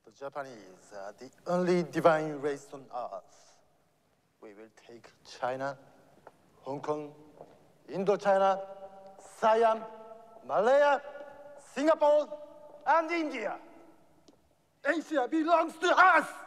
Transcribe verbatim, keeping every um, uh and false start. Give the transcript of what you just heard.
The Japanese are the only divine race on earth. We will take China, Hong Kong, Indochina, Siam, Malaya, Singapore, and India. Asia belongs to us!